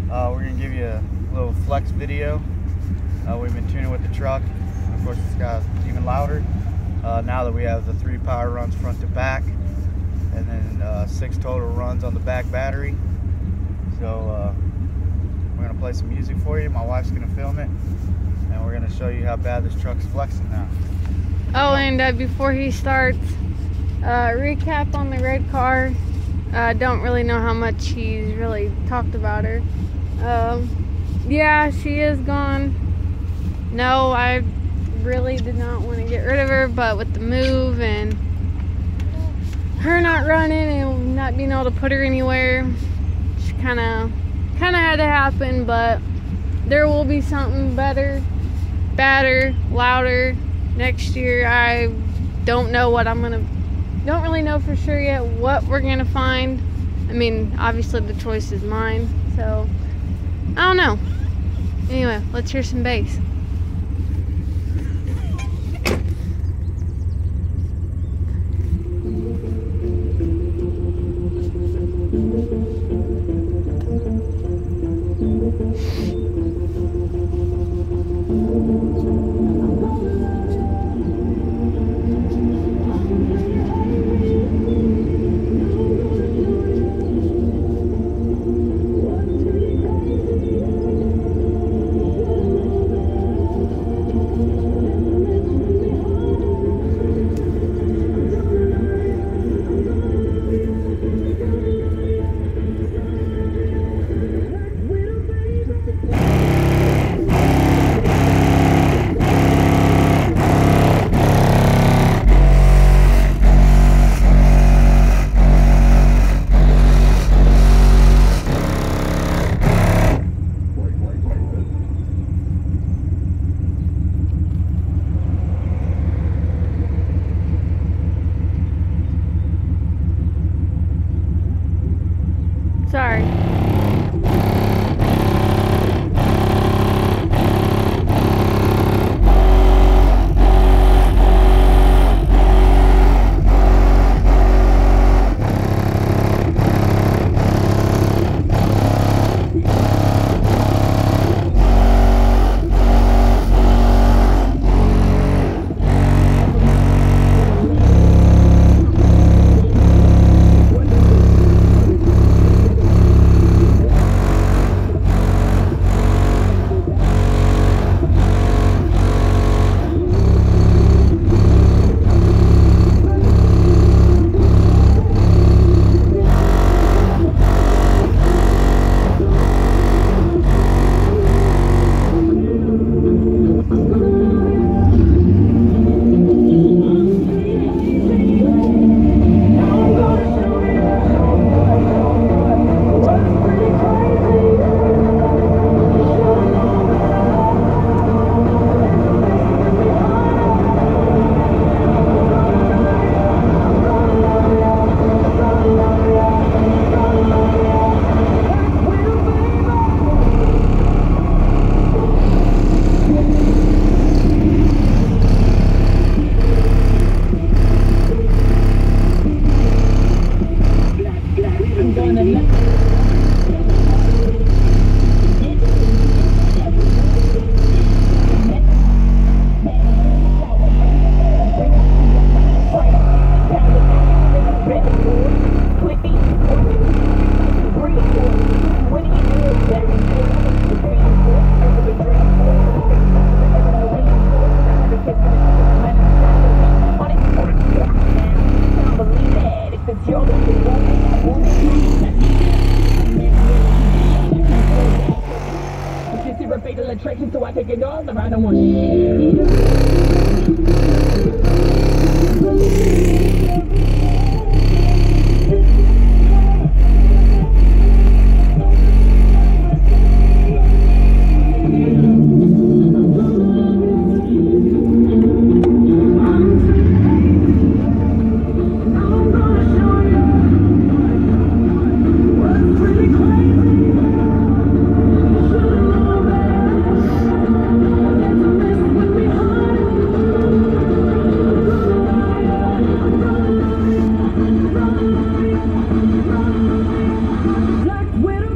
We're going to give you a little flex video. We've been tuning with the truck. Of course, it's got even louder now that we have the 3 power runs front to back, and then 6 total runs on the back battery. So we're going to play some music for you. My wife's going to film it, and we're going to show you how bad this truck's flexing now. Oh, and before he starts, recap on the red car. Don't really know how much he's really talked about her. Yeah, she is gone. No, I really did not want to get rid of her, but with the move and her not running and not being able to put her anywhere, she kind of had to happen. But there will be something better, badder, louder next year. I don't know what don't really know for sure yet what we're gonna find. I mean, obviously the choice is mine, so I don't know. Anyway, let's hear some bass. Sorry. Fatal attraction, so I take it all around. I want